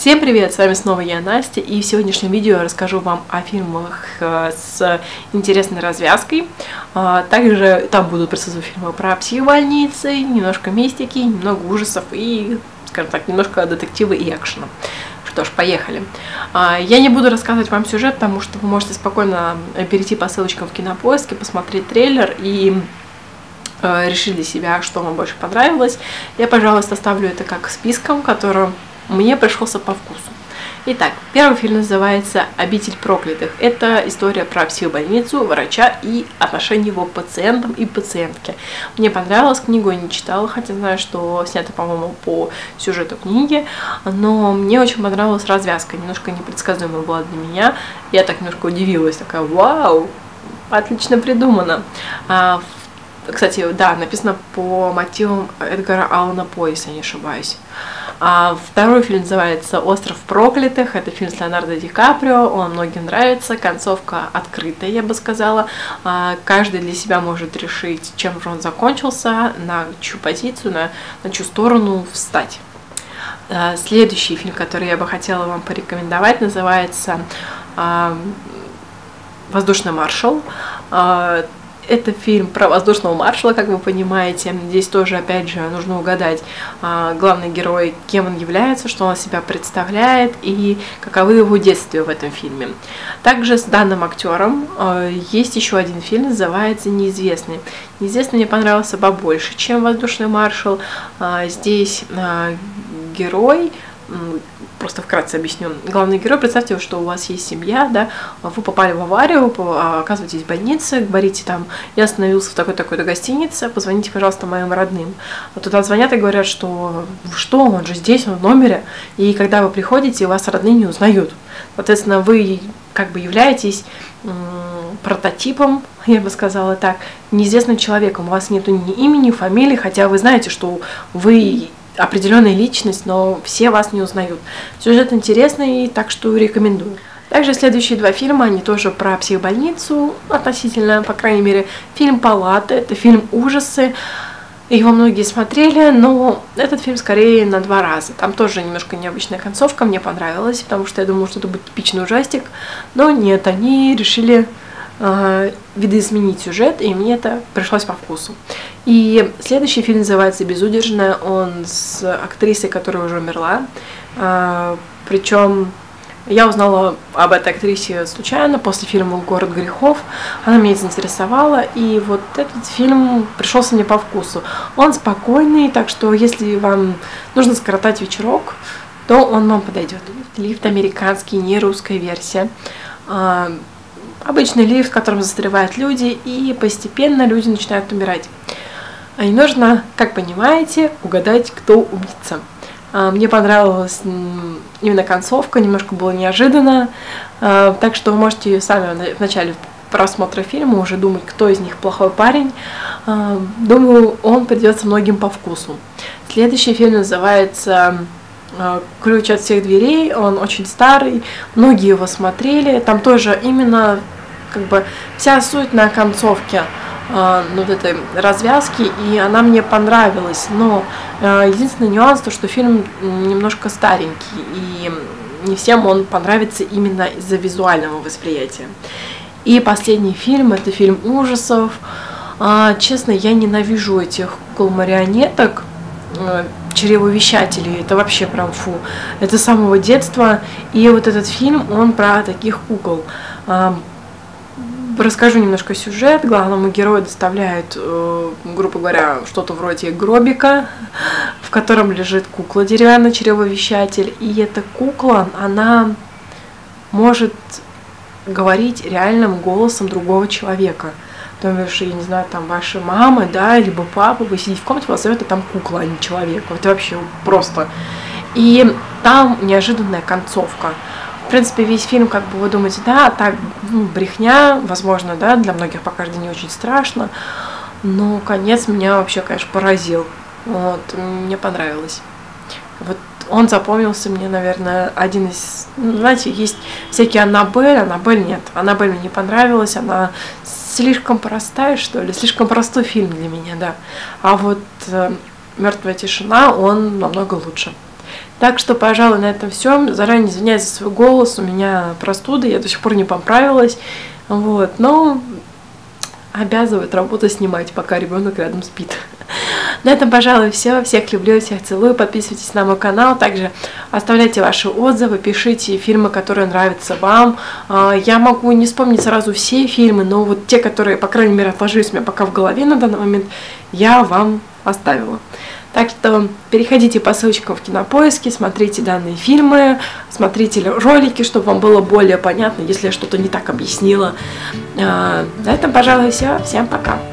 Всем привет! С вами снова я, Настя, и в сегодняшнем видео я расскажу вам о фильмах с интересной развязкой. Также там будут присутствовать фильмы про психбольницы, немножко мистики, немного ужасов и, скажем так, немножко детектива и экшена. Что ж, поехали. Я не буду рассказывать вам сюжет, потому что вы можете спокойно перейти по ссылочкам в Кинопоиске, посмотреть трейлер и решить для себя, что вам больше понравилось. Я, пожалуйста, оставлю это как списком, который мне пришелся по вкусу. Итак, первый фильм называется «Обитель проклятых». Это история про психбольницу, врача и отношения его к пациентам и пациентке. Мне понравилась, книгу я не читала, хотя знаю, что снято, по-моему, по сюжету книги, но мне очень понравилась развязка, немножко непредсказуемая была для меня. Я так немножко удивилась, такая: вау, отлично придумано. Кстати, да, написано по мотивам Эдгара Аллана По, если я не ошибаюсь. Второй фильм называется «Остров проклятых». Это фильм с Леонардо Ди Каприо, он многим нравится, концовка открытая, я бы сказала. Каждый для себя может решить, чем же он закончился, на чью позицию, на чью сторону встать. Следующий фильм, который я бы хотела вам порекомендовать, называется «Воздушный маршал». Это фильм про воздушного маршала, как вы понимаете. Здесь тоже, опять же, нужно угадать главный герой, кем он является, что он себя представляет и каковы его действия в этом фильме. Также с данным актером есть еще один фильм, называется «Неизвестный». «Неизвестный» мне понравился побольше, чем «Воздушный маршал». Здесь герой... Просто вкратце объясню. Главный герой, представьте, что у вас есть семья, да, вы попали в аварию, оказываетесь в больнице, говорите там: я остановился в такой-то гостинице, позвоните, пожалуйста, моим родным. Туда звонят и говорят, что он же здесь, он в номере, и когда вы приходите, вас родные не узнают. Соответственно, вы как бы являетесь прототипом, я бы сказала так, неизвестным человеком. У вас нету ни имени, фамилии, хотя вы знаете, что вы определенная личность, но все вас не узнают. Сюжет интересный, так что рекомендую. Также следующие два фильма, они тоже про психбольницу относительно, по крайней мере. Фильм «Палата», это фильм ужасы. Его многие смотрели, но этот фильм скорее на два раза. Там тоже немножко необычная концовка, мне понравилась, потому что я думала, что это будет типичный ужастик. Но нет, они решили видоизменить сюжет, и мне это пришлось по вкусу. И следующий фильм называется «Безудержная». Он с актрисой, которая уже умерла. Причем я узнала об этой актрисе случайно после фильма «Город грехов». Она меня заинтересовала, и вот этот фильм пришелся мне по вкусу. Он спокойный, так что если вам нужно скоротать вечерок, то он вам подойдет. «Лифт» американский, не русская версия. Обычный лифт, в котором застревают люди, и постепенно люди начинают умирать. И нужно, как понимаете, угадать, кто убийца. Мне понравилась именно концовка, немножко было неожиданно, так что вы можете сами в начале просмотра фильма уже думать, кто из них плохой парень. Думаю, он придется многим по вкусу. Следующий фильм называется «Ключ от всех дверей». Он очень старый, многие его смотрели. Там тоже именно как бы вся суть на концовке вот этой развязки, и она мне понравилась. Но единственный нюанс, то что фильм немножко старенький, и не всем он понравится именно из-за визуального восприятия. И последний фильм — это фильм ужасов. Честно, я ненавижу этих кукол-марионеток, чревовещателей, это вообще прям фу. Это с самого детства. И вот этот фильм, он про таких кукол. Расскажу немножко сюжет. Главному герою доставляют, грубо говоря, что-то вроде гробика, в котором лежит кукла деревянный чревовещатель. И эта кукла, она может говорить реальным голосом другого человека. Потому что, я не знаю, там ваша мама, да, либо папа, вы сидите в комнате, вас зовет, а там кукла, а не человек. Это вообще просто. И там неожиданная концовка. В принципе, весь фильм, как бы вы думаете, да, так, брехня, возможно, да, для многих покажется не очень страшно. Но конец меня вообще, конечно, поразил. Вот, мне понравилось. Вот он запомнился мне, наверное, один из... знаете, есть всякие Аннабель нет. Аннабель мне не понравилась, она слишком простая, что ли, слишком простой фильм для меня, да. А вот «Мертвая тишина», он намного лучше. Так что, пожалуй, на этом все. Заранее извиняюсь за свой голос, у меня простуда, я до сих пор не поправилась. Вот, но обязывает работу снимать, пока ребенок рядом спит. На этом, пожалуй, все. Всех люблю, всех целую. Подписывайтесь на мой канал. Также оставляйте ваши отзывы, пишите фильмы, которые нравятся вам. Я могу не вспомнить сразу все фильмы, но вот те, которые, по крайней мере, отложились у меня пока в голове на данный момент, я вам оставила. Так что переходите по ссылочкам в Кинопоиске, смотрите данные фильмы, смотрите ролики, чтобы вам было более понятно, если я что-то не так объяснила. На этом, пожалуй, все. Всем пока!